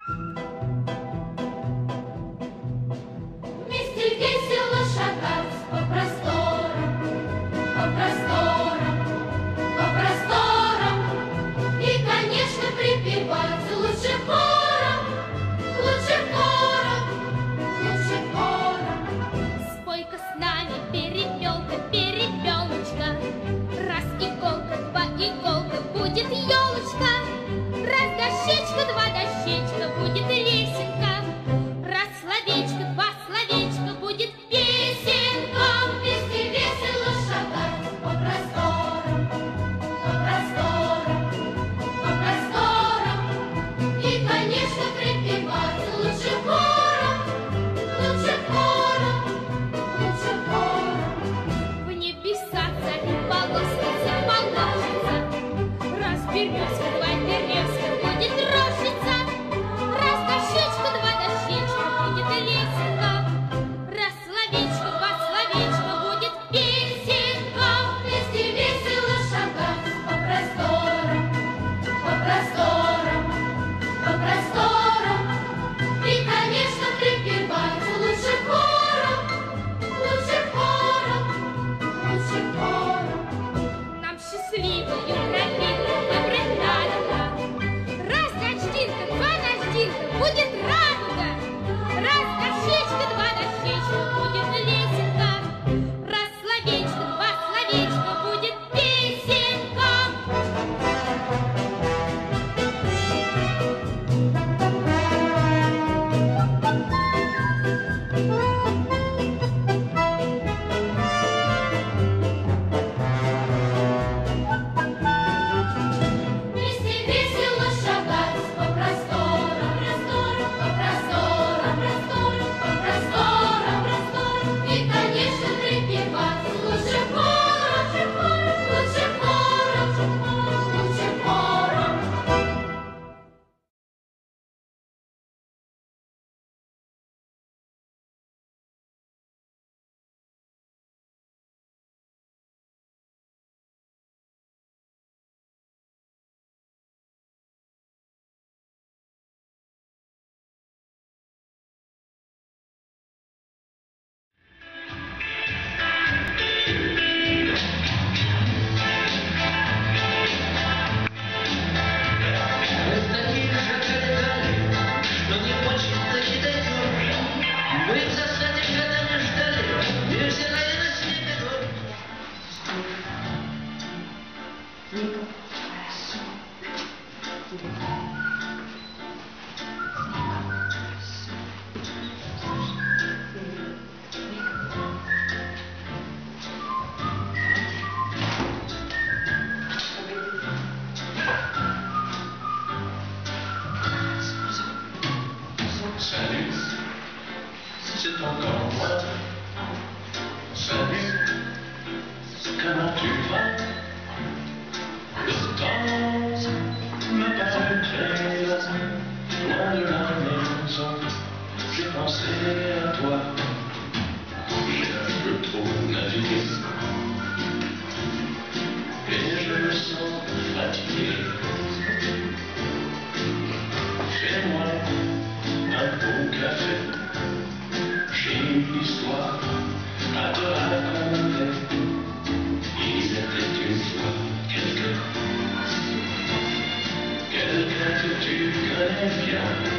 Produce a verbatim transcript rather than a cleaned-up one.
Вместе весело шагать по просторам, по просторам, по просторам. И, конечно, припевать лучше хором, лучше хором, лучше хором. Спой-ка с нами, перепелка, перепелочка. Раз иголка, два иголка, будет елочка. Раз дощечка, два дощечка, будет лесенка. Раз словечко, два словечка, будет песенка. Вместе весело шагать по просторам, по просторам, по просторам. И, конечно, припевать лучше хором, лучше хором, лучше хором. В небеса царь полосница положится. Раз березка, два березка, будет рощица. Раз дощечка, два дощечка, будет лесенка. Раз словечко, два словечка, будет песенка. Вместе весело шагать по просторам, по просторам, по просторам. И, конечно, припевать лучше хором, лучше хором, лучше хором. Нам счастливую тропинку выбрать надо. Раз дождинка, два дождинка, будет радуга. Раз дощечка, два дощечка, будет лесенка. Раз словечко, два словечка, будет песенка. Вместе весело шагать по просторам, просторам, по просторам, просторам, по просторам, просторам. И, конечно, припевать лучше хором, лучше хором, лучше хором. Мы такие же калькали, но не очень-таки даем. Мы в засаде годами ждали, и взирали на снег Salut, c'est encore moi. Salut, comment tu vas? Le temps me paraît très long, loin de la maison. J'ai pensé à toi, j'ai un peu trop navigué et je me sens fatigué. Fais-moi un beau café, j'ai une histoire à te raconter. Il était une fois quelqu'un, quelqu'un que tu connais bien.